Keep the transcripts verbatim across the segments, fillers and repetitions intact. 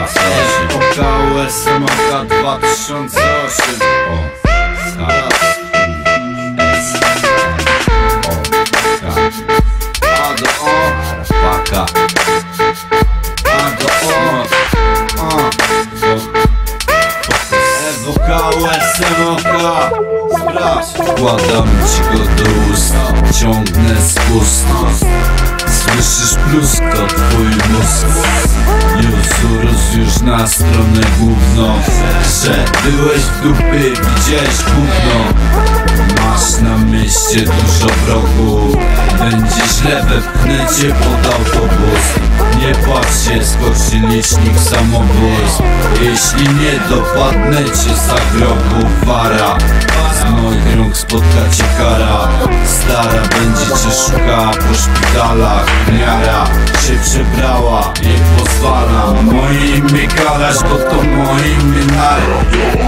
O K U S M K dwa tysiące osiem. O, zaraz. S, M, O, K. A do O, paka. A do O, O, O K U S M K. Wkładam ci go do ust, ciągnę spust. Słyszysz plusk, to twój mózg. Już rozjuż na stronę główną, że byłeś w dupy, widziałeś gówno. Masz na mieście dużo wrogów, będzie źle, wepchnę cię pod autobus. Nie płacz się, skoczy licznik samobójstw. Jeśli nie dopadnę cię za grobu wara, z moich rąk spotka cię kara. Stara będzie cię szukała po szpitalach. Miara się przebrała, nie pozwala moje imię kalać, bo to moje imię nara.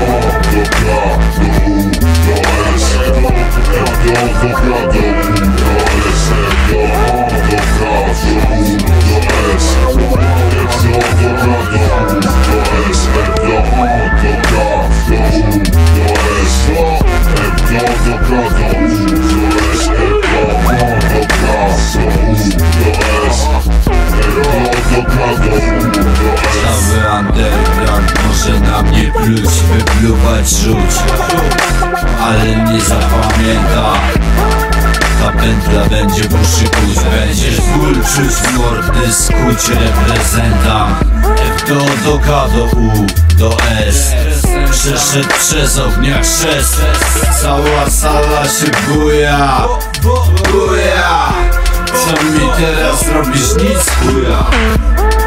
Cały underground może na mnie pluć, wypluwać, rzuć, ale mnie zapamięta. Ta pętla będzie w uszy kuć, będziesz ból czuć w mordy, skuć reprezentant. F do do K do U do S, przeszedł przez ognia chrzest. Cała sala się buja, buja. Co mi teraz robisz? Nic chuja.